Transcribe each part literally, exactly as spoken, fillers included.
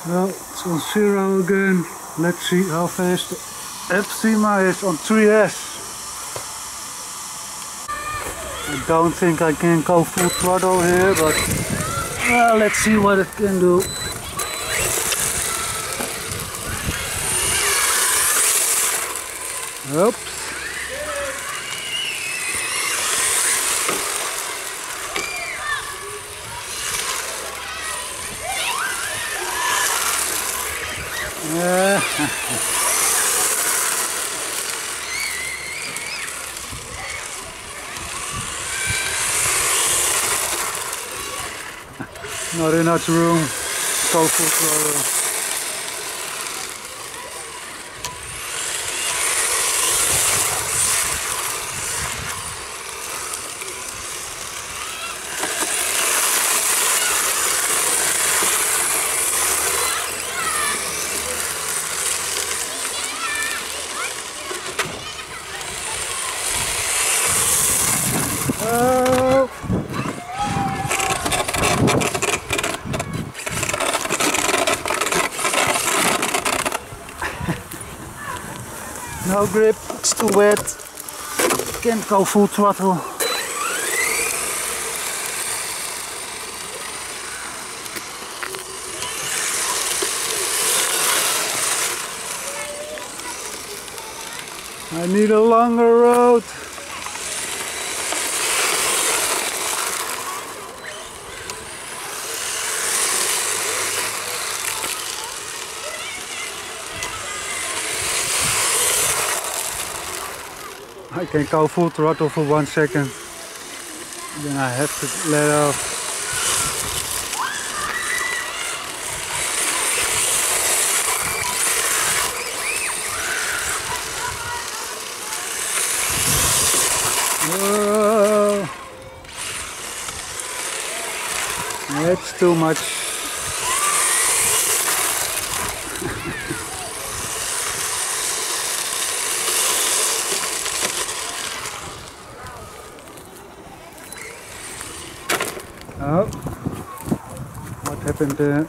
Well, it's on zero again. Let's see how fast F C M A is on three S. I don't think I can go full throttle here, but well, let's see what it can do. Oops. Yeah. Not enough room. Go full throttle. Oh. No grip, it's too wet. Can't go full throttle. I need a longer road. I can go full throttle for one second, then I have to let off. Whoa. That's too much. Oh, what happened there?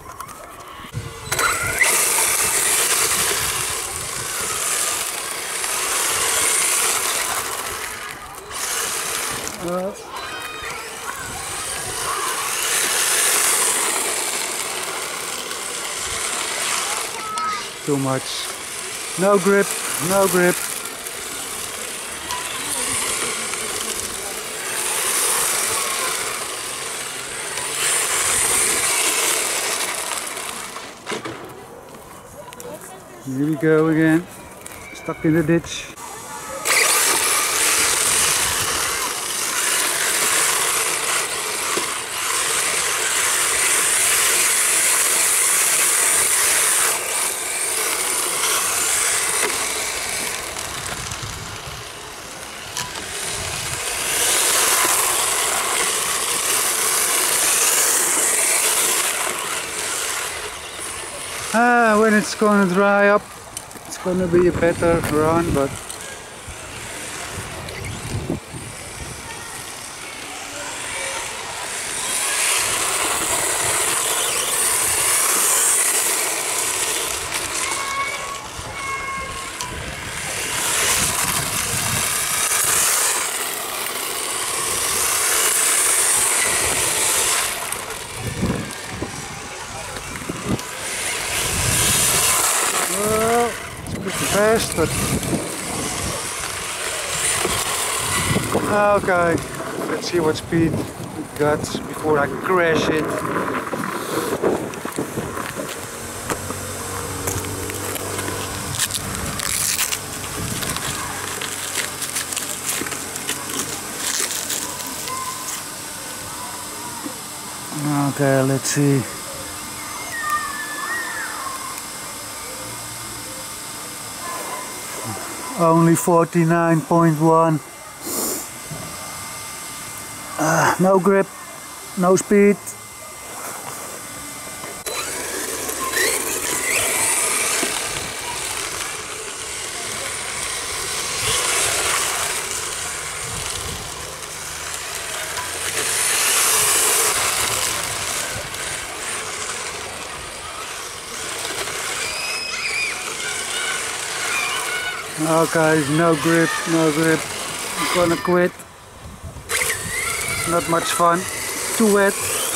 Uh, too much. No grip, no grip. Here we go again, stuck in the ditch. Ah, when it's gonna dry up, it's gonna be a better run, but well, it's pretty fast, but okay, let's see what speed it got before I crash it. Okay, let's see. Only forty-nine point one. Uh, no grip, no speed. Okay, no grip, no grip. I'm gonna quit. Not much fun. Too wet.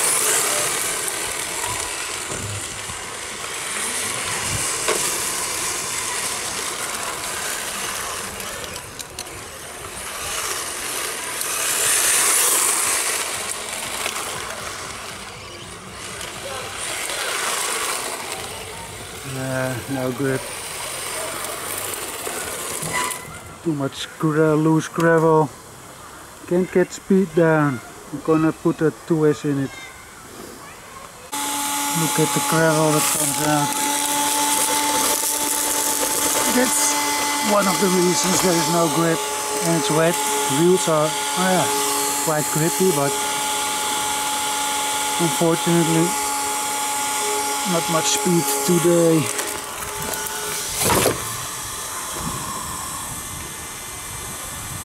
Uh, no grip. Too much gra loose gravel. Can't get speed down. I'm gonna put a two S in it. Look at the gravel that comes out. That's one of the reasons there is no grip and it's wet. Wheels are oh yeah, quite grippy, but unfortunately not much speed today.